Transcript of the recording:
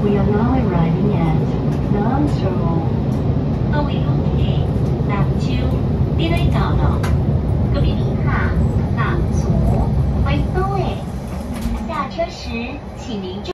We are now arriving at Nam Seoul. 各位旅客，南州呢度到了。各位旅客，南竹回到诶。下车时，请您注